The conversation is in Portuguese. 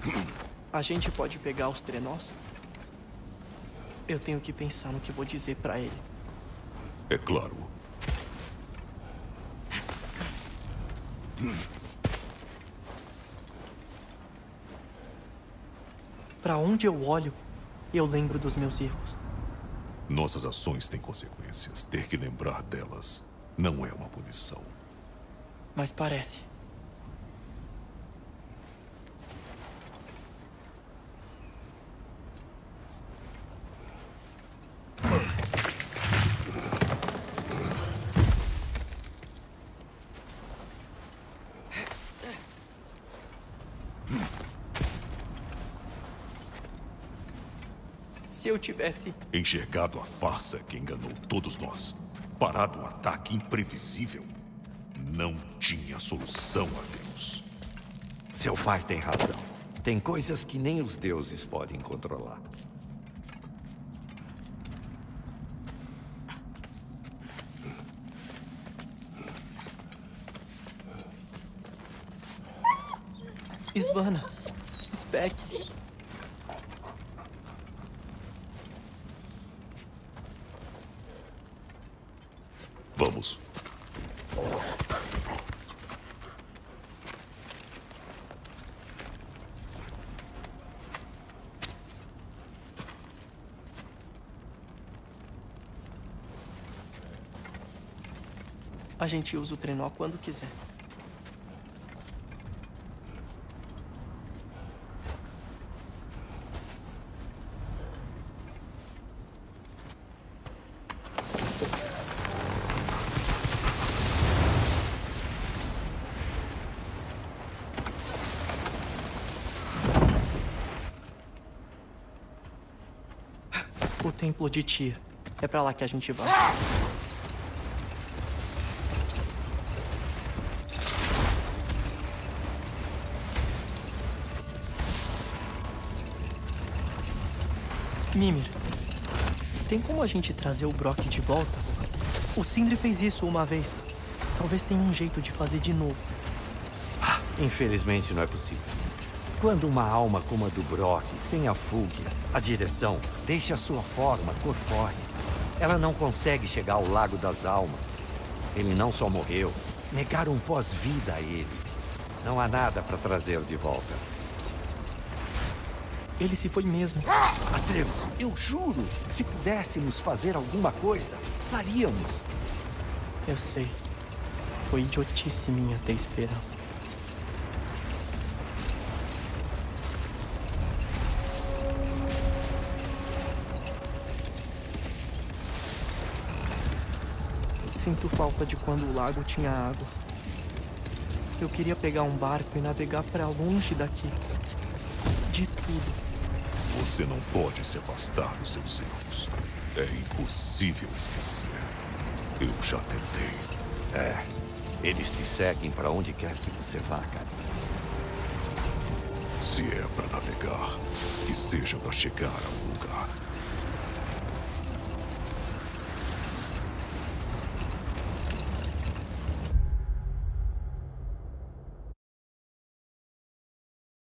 A gente pode pegar os trenós? Eu tenho que pensar no que vou dizer pra ele. É claro. Pra onde eu olho, eu lembro dos meus erros. Nossas ações têm consequências. Ter que lembrar delas não é uma punição. Mas parece. Se eu tivesse... enxergado a farsa que enganou todos nós, parado um ataque imprevisível, não tinha solução a Deus. Seu pai tem razão. Tem coisas que nem os deuses podem controlar. Svanna, Speck. Vamos. A gente usa o trenó quando quiser. O templo de Tyr. É pra lá que a gente vai. Mimir, tem como a gente trazer o Brok de volta? O Sindri fez isso uma vez. Talvez tenha um jeito de fazer de novo. Infelizmente não é possível. Quando uma alma como a do Brok, sem a Fúgia, a direção, deixa a sua forma corpórea, ela não consegue chegar ao Lago das Almas. Ele não só morreu, negaram um pós-vida a ele. Não há nada para trazer de volta. Ele se foi mesmo. Atreus, eu juro, se pudéssemos fazer alguma coisa, faríamos. Eu sei. Foi idiotice minha ter esperança. Sinto falta de quando o lago tinha água. Eu queria pegar um barco e navegar pra longe daqui. De tudo. Você não pode se afastar dos seus erros. É impossível esquecer. Eu já tentei. Eles te seguem para onde quer que você vá, cara. Se é para navegar, que seja para chegar a algum